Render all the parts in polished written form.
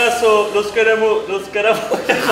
abrazo, los queremos, los queremos.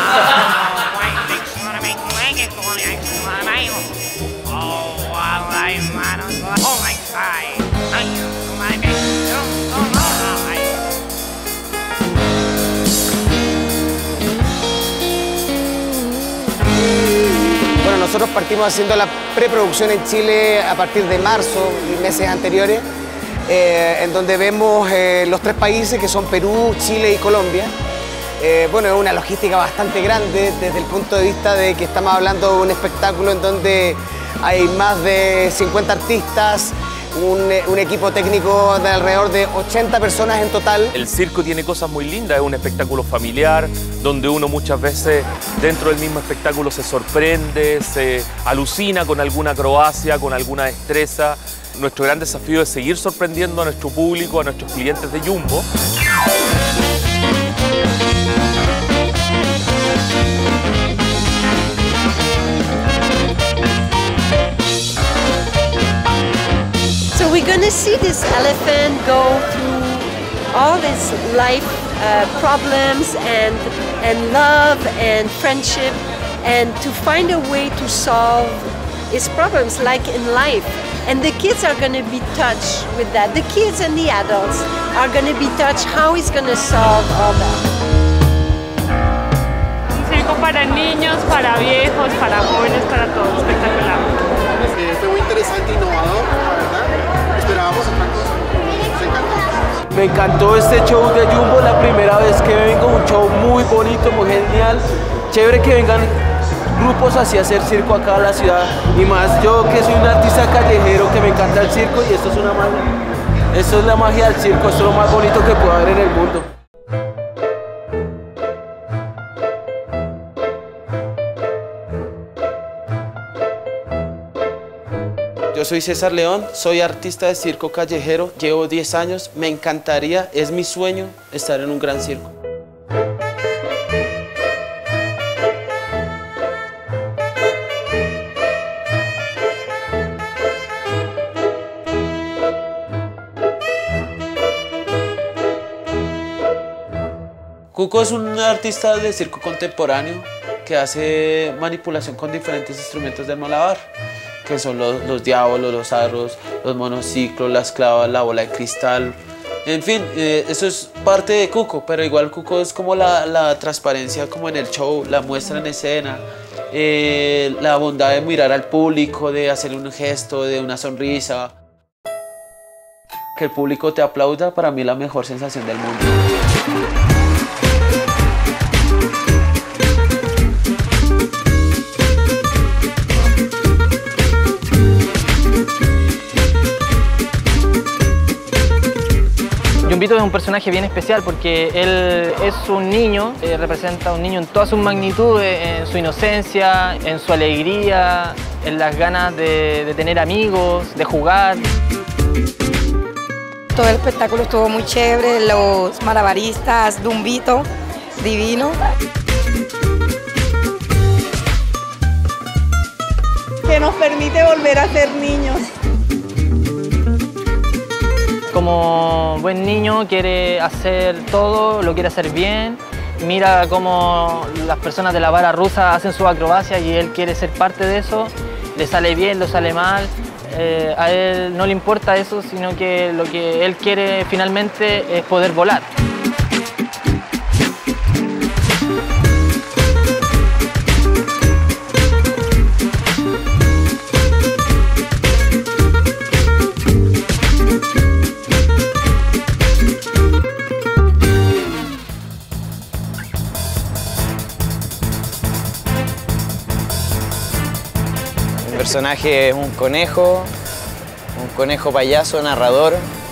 Bueno, nosotros partimos haciendo la preproducción en Chile a partir de marzo y meses anteriores, en donde vemos los 3 países que son Perú, Chile y Colombia. Bueno, es una logística bastante grande desde el punto de vista de que estamos hablando de un espectáculo en donde hay más de 50 artistas, un equipo técnico de alrededor de 80 personas en total. El circo tiene cosas muy lindas, es un espectáculo familiar, donde uno muchas veces dentro del mismo espectáculo se sorprende, se alucina con alguna acrobacia, con alguna destreza. Nuestro gran desafío es seguir sorprendiendo a nuestro público, a nuestros clientes de Jumbo. So we're going to see this elephant go through all these life problems and love and friendship, and to find a way to solve his problems like in life. And the kids are going to be touched with that. The kids and the adults are going to be touched how he's going to solve all that. Un circo para niños, para viejos, para jóvenes, para todos. Espectacular. Fue muy interesante, innovador, la verdad. Esperábamos otra cosa. Nos encantó. Me encantó este show de Jumbo, la primera vez que vengo, un show muy bonito, muy genial. Chévere que vengan grupos así a hacer circo acá en la ciudad, y más yo que soy un artista callejero que me encanta el circo, y esto es una magia. Esto es la magia del circo, esto es lo más bonito que puede haber en el mundo. Yo soy César León, soy artista de circo callejero, llevo 10 años, me encantaría, es mi sueño estar en un gran circo. Cuco es un artista de circo contemporáneo que hace manipulación con diferentes instrumentos del malabar, que son los diábolos, los arros, los monociclos, las clavas, la bola de cristal. En fin, eso es parte de Cuco, pero igual Cuco es como la transparencia como en el show, la muestra en escena, la bondad de mirar al público, de hacer un gesto, de una sonrisa. Que el público te aplauda, para mí es la mejor sensación del mundo. Jumbito es un personaje bien especial porque él es un niño, representa a un niño en toda su magnitud, en su inocencia, en su alegría, en las ganas de tener amigos, de jugar. Todo el espectáculo estuvo muy chévere, los malabaristas, Jumbito, divino. Que nos permite volver a ser niños. Como buen niño quiere hacer todo, lo quiere hacer bien. Mira cómo las personas de la vara rusa hacen su acrobacia y él quiere ser parte de eso. Le sale bien, le sale mal. A él no le importa eso, sino que lo que él quiere finalmente es poder volar. El personaje es un conejo payaso, narrador.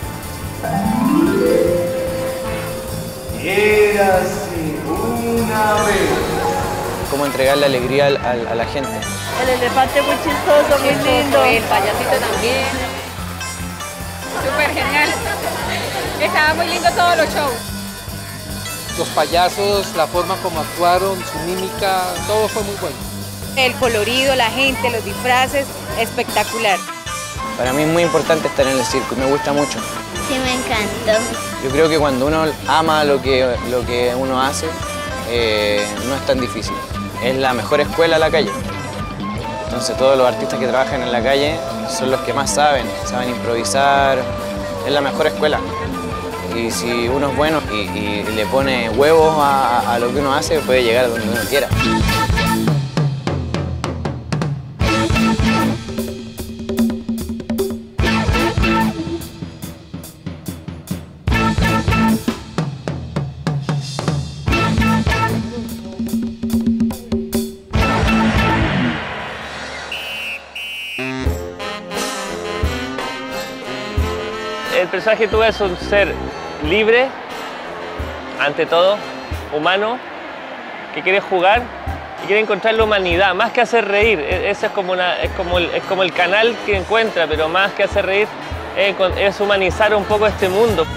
Érase una vez. Cómo entregarle alegría a la gente. El elefante muy chistoso, muy lindo. El payasito también. Súper genial. Estaba muy lindo todos los shows. Los payasos, la forma como actuaron, su mímica, todo fue muy bueno. El colorido, la gente, los disfraces, espectacular. Para mí es muy importante estar en el circo y me gusta mucho. Sí, me encantó. Yo creo que cuando uno ama lo que uno hace, no es tan difícil. Es la mejor escuela la calle. Entonces todos los artistas que trabajan en la calle son los que más saben improvisar. Es la mejor escuela. Y si uno es bueno y le pone huevos a lo que uno hace, puede llegar a donde uno quiera. El personaje que tú ves es un ser libre, ante todo, humano, que quiere jugar y quiere encontrar la humanidad, más que hacer reír. Eso es como el canal que encuentra, pero más que hacer reír es humanizar un poco este mundo.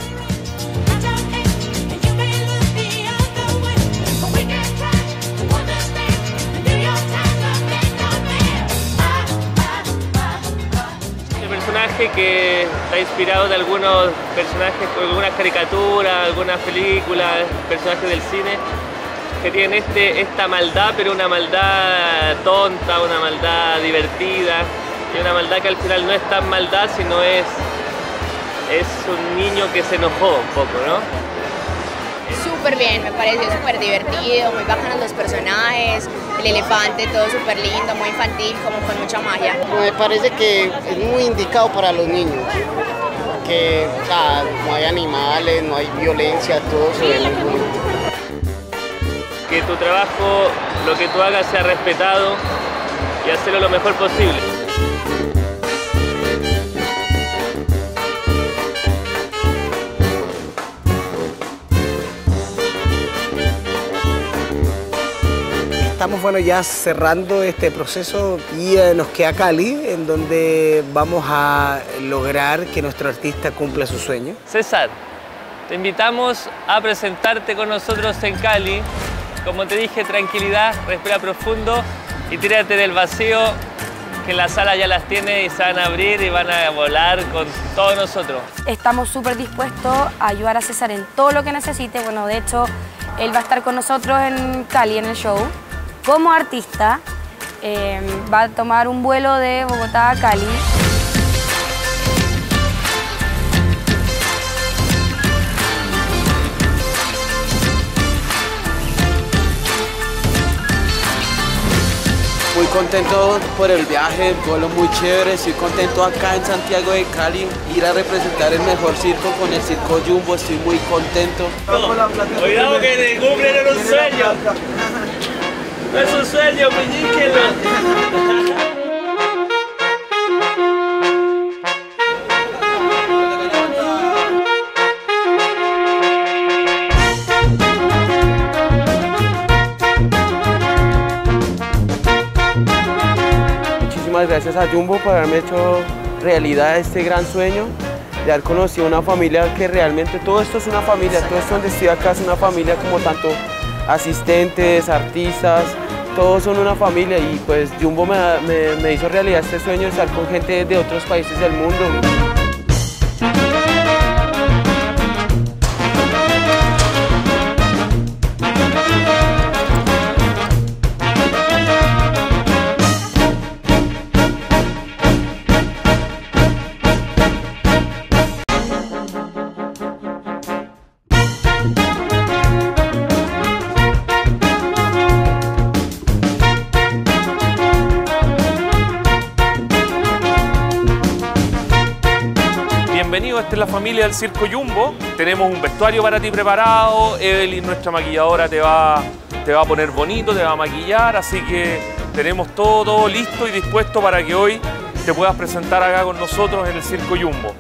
Que está inspirado de algunos personajes, algunas caricaturas, algunas películas, personajes del cine que tienen esta maldad, pero una maldad tonta, una maldad divertida y una maldad que al final no es tan maldad, sino es un niño que se enojó un poco, ¿no? Súper bien, me pareció súper divertido, muy bacanos los personajes, el elefante todo súper lindo, muy infantil, como con mucha magia. Me parece que es muy indicado para los niños, que no hay animales, no hay violencia, todo se ve muy bonito. Que tu trabajo, lo que tú hagas sea respetado y hacerlo lo mejor posible. Estamos ya cerrando este proceso y nos queda Cali, en donde vamos a lograr que nuestro artista cumpla su sueño. César, te invitamos a presentarte con nosotros en Cali. Como te dije, tranquilidad, respira profundo y tírate del vacío, que en la sala ya las tiene y se van a abrir y van a volar con todos nosotros. Estamos súper dispuestos a ayudar a César en todo lo que necesite. Bueno, de hecho, él va a estar con nosotros en Cali, en el show. Como artista, va a tomar un vuelo de Bogotá a Cali. Muy contento por el viaje, vuelo muy chévere, estoy contento acá en Santiago de Cali, ir a representar el mejor circo con el Circo Jumbo, estoy muy contento. Cuidado que te cumplen un sueño. No es un sueño, pellíquenlo. Muchísimas gracias a Jumbo por haberme hecho realidad este gran sueño, de haber conocido una familia que realmente todo esto es una familia, todo esto donde estoy acá es una familia, como tanto asistentes, artistas, todos son una familia y pues Jumbo me hizo realidad este sueño de estar con gente de otros países del mundo. Bienvenido, esta es la familia del Circo Jumbo. Tenemos un vestuario para ti preparado. Evelyn, nuestra maquilladora, te va a poner bonito, te va a maquillar. Así que tenemos todo listo y dispuesto para que hoy te puedas presentar acá con nosotros en el Circo Jumbo.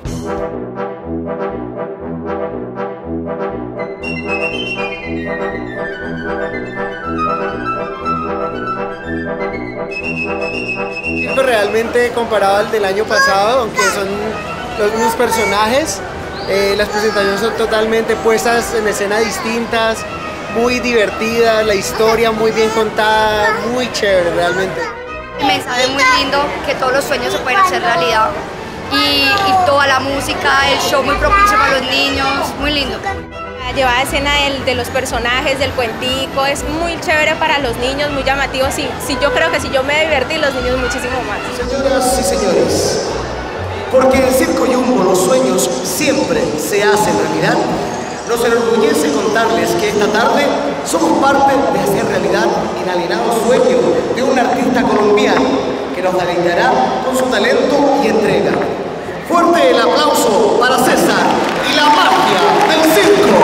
Realmente comparado al del año pasado, aunque son los mismos personajes, las presentaciones son totalmente puestas en escena distintas, muy divertidas, la historia muy bien contada, muy chévere realmente. Un mensaje muy lindo, que todos los sueños se pueden hacer realidad y toda la música, el show muy propicio para los niños, muy lindo. La llevada escena de los personajes, del cuentico, es muy chévere para los niños, muy llamativo. Yo creo que si yo me divertí, los niños muchísimo más. Señoras y señores, porque en Circo Jumbo los sueños siempre se hacen realidad, nos enorgullece contarles que esta tarde somos parte de hacer realidad el inalienado sueño de un artista colombiano que nos deleitará con su talento y entrega. Fuerte el aplauso para César y la magia del circo.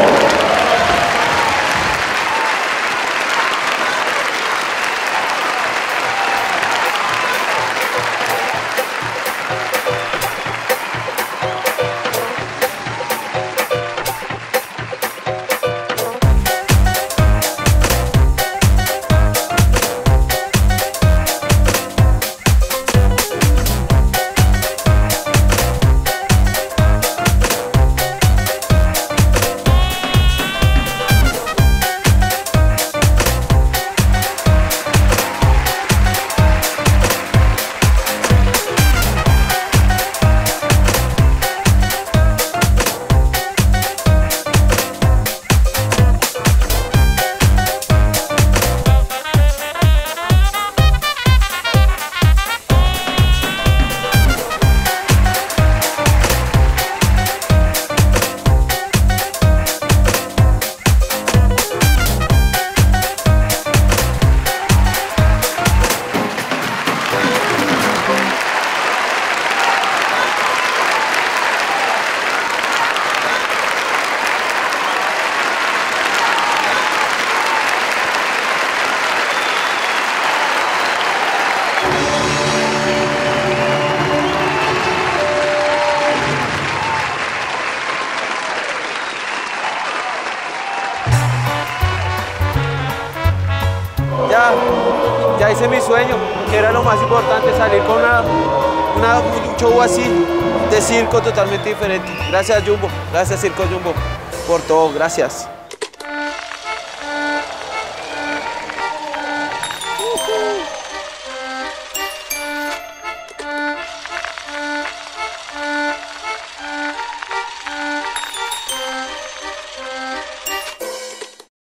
Ya hice mi sueño, que era lo más importante, salir con un show así de circo totalmente diferente. Gracias Jumbo, gracias Circo Jumbo por todo, gracias.